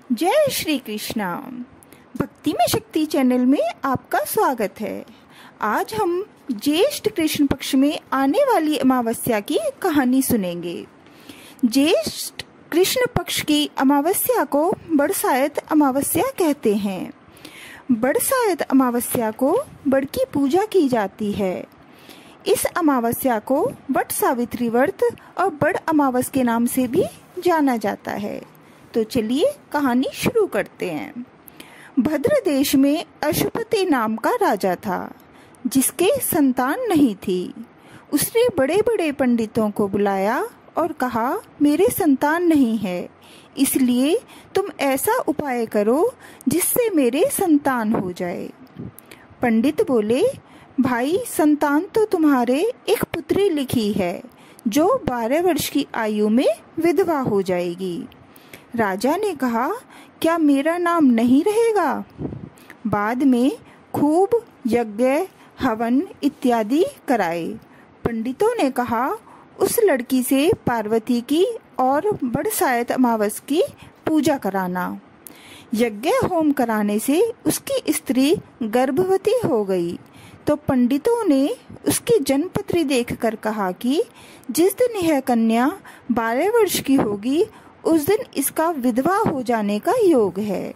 जय श्री कृष्णा। भक्ति में शक्ति चैनल में आपका स्वागत है। आज हम ज्येष्ठ कृष्ण पक्ष में आने वाली अमावस्या की कहानी सुनेंगे। ज्येष्ठ कृष्ण पक्ष की अमावस्या को बरसायत अमावस्या कहते हैं। बरसायत अमावस्या को बड़ की पूजा की जाती है। इस अमावस्या को वट सावित्री व्रत और बड़ अमावस के नाम से भी जाना जाता है। तो चलिए कहानी शुरू करते हैं। भद्र देश में अशुपति नाम का राजा था, जिसके संतान नहीं थी। उसने बड़े बड़े पंडितों को बुलाया और कहा, मेरे संतान नहीं है, इसलिए तुम ऐसा उपाय करो जिससे मेरे संतान हो जाए। पंडित बोले, भाई, संतान तो तुम्हारे एक पुत्री लिखी है, जो 12 वर्ष की आयु में विधवा हो जाएगी। राजा ने कहा, क्या मेरा नाम नहीं रहेगा? बाद में खूब यज्ञ हवन इत्यादि कराए। पंडितों ने कहा, उस लड़की से पार्वती की और बरसायत अमावस की पूजा कराना। यज्ञ होम कराने से उसकी स्त्री गर्भवती हो गई। तो पंडितों ने उसकी जन्मपत्री देखकर कहा कि जिस दिन यह कन्या 12 वर्ष की होगी, उस दिन इसका विधवा हो जाने का योग है,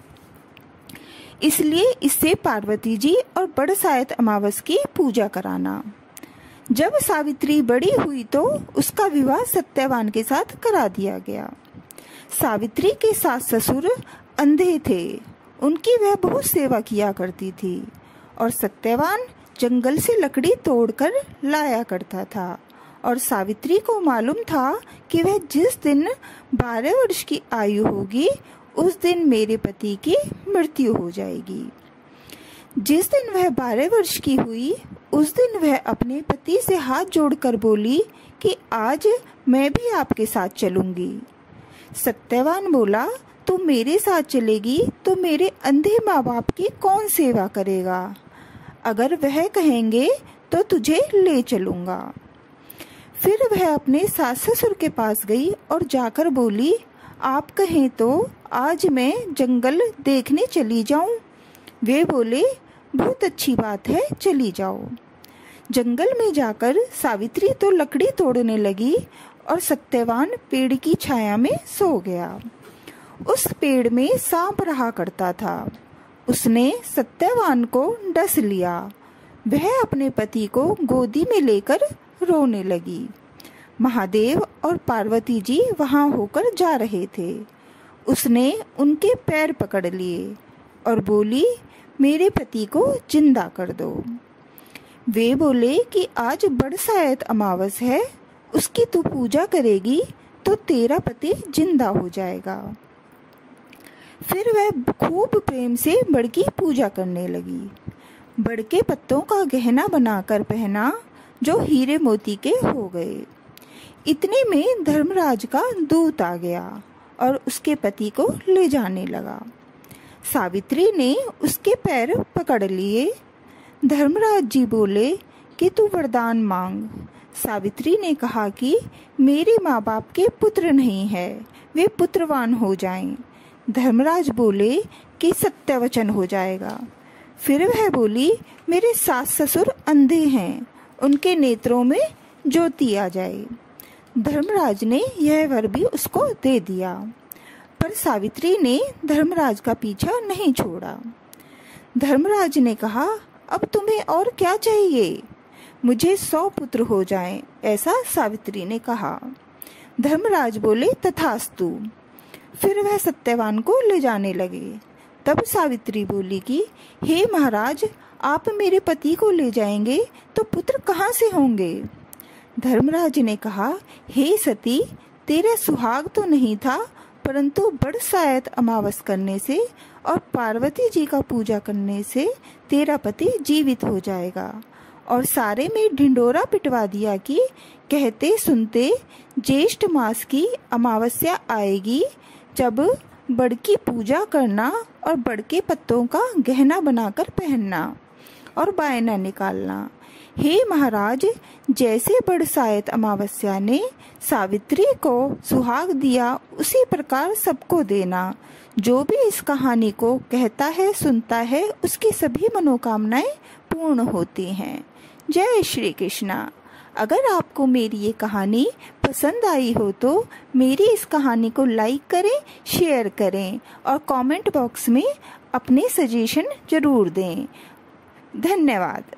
इसलिए इससे पार्वती जी और बरसायत अमावस की पूजा कराना। जब सावित्री बड़ी हुई तो उसका विवाह सत्यवान के साथ करा दिया गया। सावित्री के सास ससुर अंधे थे, उनकी वह बहुत सेवा किया करती थी, और सत्यवान जंगल से लकड़ी तोड़कर लाया करता था। और सावित्री को मालूम था कि वह जिस दिन 12 वर्ष की आयु होगी, उस दिन मेरे पति की मृत्यु हो जाएगी। जिस दिन वह 12 वर्ष की हुई, उस दिन वह अपने पति से हाथ जोड़कर बोली कि आज मैं भी आपके साथ चलूंगी। सत्यवान बोला, तू मेरे साथ चलेगी तो मेरे अंधे माँ बाप की कौन सेवा करेगा? अगर वह कहेंगे तो तुझे ले चलूंगा। फिर वह अपने सास ससुर के पास गई और जाकर बोली, आप कहें तो आज मैं जंगल देखने चली जाऊं। वे बोले, बहुत अच्छी बात है, चली जाओ। जंगल में जाकर सावित्री तो लकड़ी तोड़ने लगी और सत्यवान पेड़ की छाया में सो गया। उस पेड़ में सांप रहा करता था। उसने सत्यवान को डस लिया। वह अपने पति को गोदी में लेकर रोने लगी। महादेव और पार्वती जी वहां होकर जा रहे थे। उसने उनके पैर पकड़ लिए और बोली, मेरे पति को जिंदा कर दो। वे बोले कि आज बरसायत अमावस है, उसकी तू पूजा करेगी तो तेरा पति जिंदा हो जाएगा। फिर वह खूब प्रेम से बड़ की पूजा करने लगी। बड़ के पत्तों का गहना बनाकर पहना, जो हीरे मोती के हो गए। इतने में धर्मराज का दूत आ गया और उसके पति को ले जाने लगा। सावित्री ने उसके पैर पकड़ लिए। धर्मराज जी बोले कि तू वरदान मांग। सावित्री ने कहा कि मेरे माँ बाप के पुत्र नहीं है, वे पुत्रवान हो जाएं। धर्मराज बोले कि सत्य वचन हो जाएगा। फिर वह बोली, मेरे सास ससुर अंधे हैं, उनके नेत्रों में ज्योति आ जाए। धर्मराज ने यह वर भी उसको दे दिया, पर सावित्री ने धर्मराज का पीछा नहीं छोड़ा। धर्मराज ने कहा, अब तुम्हें और क्या चाहिए? मुझे 100 पुत्र हो जाएं, ऐसा सावित्री ने कहा। धर्मराज बोले, तथास्तु। फिर वह सत्यवान को ले जाने लगे। तब सावित्री बोली कि हे महाराज, आप मेरे पति को ले जाएंगे तो पुत्र कहाँ से होंगे? धर्मराज ने कहा, हे सती, तेरा सुहाग तो नहीं था, परंतु बरसायत अमावस करने से और पार्वती जी का पूजा करने से तेरा पति जीवित हो जाएगा। और सारे में ढिंडोरा पिटवा दिया कि कहते सुनते ज्येष्ठ मास की अमावस्या आएगी, जब बड़ की पूजा करना और बड़ के पत्तों का गहना बनाकर पहनना और बायना निकालना। हे महाराज, जैसे बरसाइत अमावस्या ने सावित्री को सुहाग दिया, उसी प्रकार सबको देना। जो भी इस कहानी को कहता है, सुनता है, उसकी सभी मनोकामनाएं पूर्ण होती हैं। जय श्री कृष्णा। अगर आपको मेरी ये कहानी पसंद आई हो तो मेरी इस कहानी को लाइक करें, शेयर करें और कमेंट बॉक्स में अपने सजेशन जरूर दें। धन्यवाद।